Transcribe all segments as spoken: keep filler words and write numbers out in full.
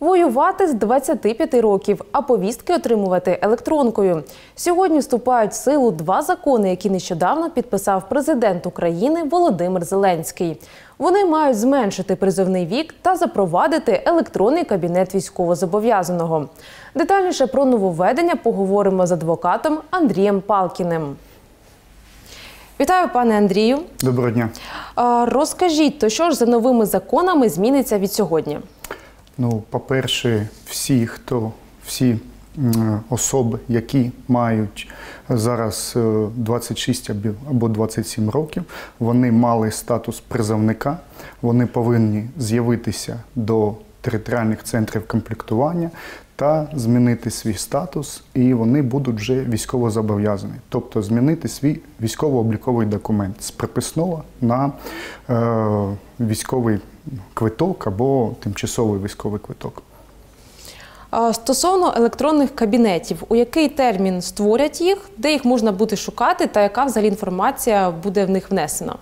Воювати з двадцяти п'яти років, а повістки отримувати електронкою. Сьогодні вступають в силу два закони, які нещодавно підписав президент України Володимир Зеленський. Вони мають зменшити призовний вік та запровадити електронний кабінет військовозобов'язаного. Детальніше про нововведення поговоримо з адвокатом Андрієм Палкіним. Вітаю, пане Андрію. Доброго дня. Розкажіть, то що ж за новими законами зміниться від сьогодні? Ну, по-перше, всі, хто, всі особи, які мають зараз двадцять шість або двадцять сім років, вони мали статус призовника, вони повинні з'явитися до територіальних центрів комплектування та змінити свій статус, і вони будуть вже військовозобов'язані. Тобто змінити свій військово-обліковий документ з приписного на е, військовий квиток або тимчасовий військовий квиток. Стосовно електронних кабінетів, у який термін створять їх, де їх можна буде шукати та яка взагалі інформація буде в них внесена?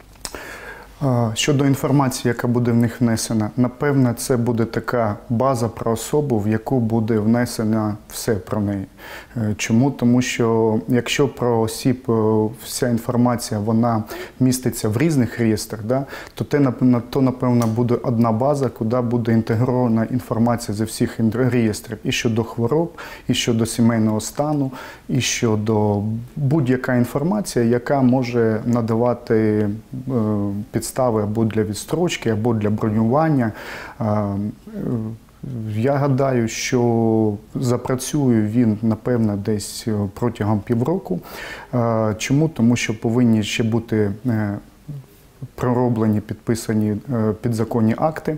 Щодо інформації, яка буде в них внесена, напевне, це буде така база про особу, в яку буде внесено все про неї. Чому? Тому що якщо про осіб вся інформація вона міститься в різних реєстрах, да, то, те, то, напевно, буде одна база, куди буде інтегрована інформація зі всіх реєстрів. І щодо хвороб, і щодо сімейного стану, і щодо будь-яка інформація, яка може надавати підстави підстави або для відстрочки, або для бронювання. Я гадаю, що запрацює він, напевно, десь протягом півроку. Чому? Тому що повинні ще бути пророблені, підписані підзаконні акти.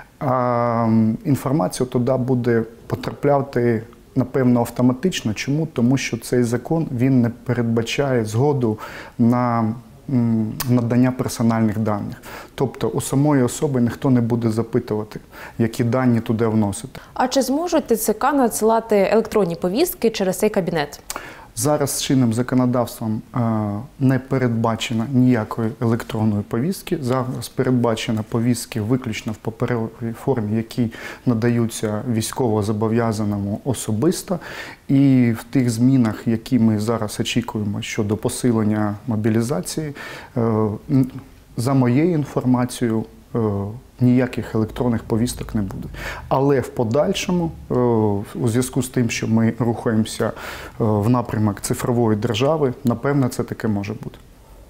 А інформація туди буде потрапляти, напевно, автоматично. Чому? Тому що цей закон він не передбачає згоду на надання персональних даних. Тобто у самої особи ніхто не буде запитувати, які дані туди вносити. А чи зможуть ТЦК надсилати електронні повістки через цей кабінет? Зараз чинним законодавством не передбачено ніякої електронної повістки. Зараз передбачено повістки виключно в паперовій формі, які надаються військовозобов'язаному особисто. І в тих змінах, які ми зараз очікуємо щодо посилення мобілізації, за моєю інформацією, ніяких електронних повісток не буде. Але в подальшому, у зв'язку з тим, що ми рухаємося в напрямок цифрової держави, напевно, це таке може бути.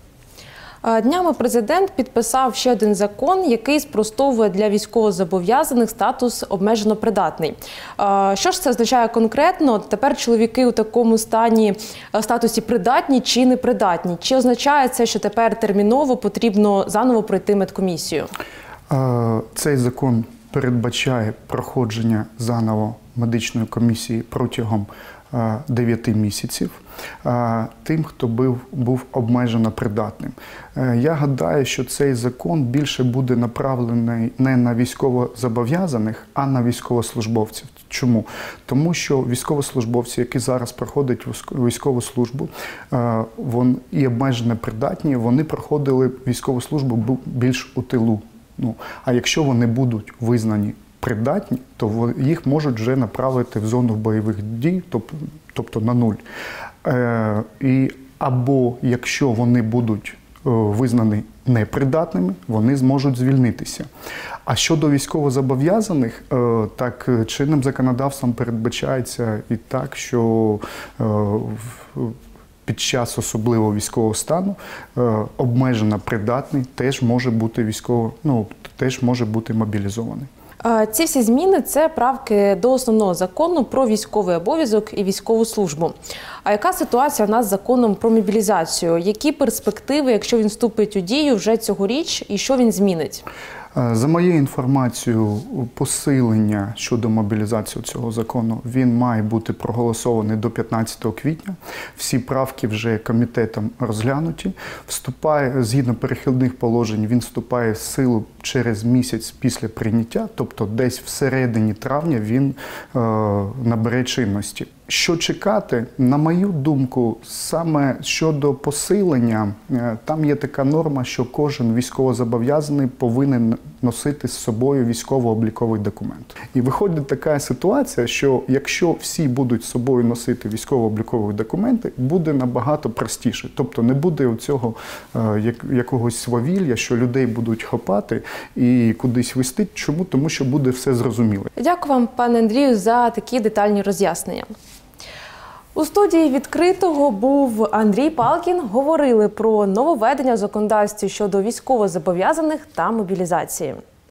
Днями президент підписав ще один закон, який спростовує для військовозобов'язаних статус обмежено придатний. Що ж це означає конкретно? Тепер чоловіки у такому стані, статусі придатні чи непридатні? Чи означає це, що тепер терміново потрібно заново пройти медкомісію? Цей закон передбачає проходження заново медичної комісії протягом дев'яти місяців тим, хто був, був обмежено придатним. Я гадаю, що цей закон більше буде направлений не на військовозобов'язаних, а на військовослужбовців. Чому? Тому що військовослужбовці, які зараз проходять військову службу вони і обмежено придатні, вони проходили військову службу більш у тилу. Ну, а якщо вони будуть визнані придатні, то їх можуть вже направити в зону бойових дій, тобто на нуль. Е, і, або якщо вони будуть е, визнані непридатними, вони зможуть звільнитися. А щодо військовозобов'язаних, е, так чинним законодавством передбачається і так, що е, в, під час особливого військового стану е, обмежено придатний теж може бути військово, ну, теж може бути мобілізований. Ці всі зміни – це правки до основного закону про військовий обов'язок і військову службу. А яка ситуація у нас з законом про мобілізацію? Які перспективи, якщо він вступить у дію вже цьогоріч, і що він змінить? За моєю інформацією, посилення щодо мобілізації цього закону, він має бути проголосований до п'ятнадцятого квітня. Всі правки вже комітетом розглянуті. Вступає, згідно перехідних положень, він вступає в силу через місяць після прийняття, тобто десь всередині травня він е, набере чинності. Що чекати? На мою думку, саме щодо посилення, там є така норма, що кожен військовозобов'язаний повинен носити з собою військово-обліковий документ. І виходить така ситуація, що якщо всі будуть з собою носити військово-облікові документи, буде набагато простіше. Тобто не буде цього е, якогось свавілля, що людей будуть хапати і кудись вести. Чому? Тому що буде все зрозуміло. Дякую вам, пане Андрію, за такі детальні роз'яснення. У студії «Відкритого» був Андрій Палкін. Говорили про нововведення в законодавстві щодо військовозобов'язаних та мобілізації.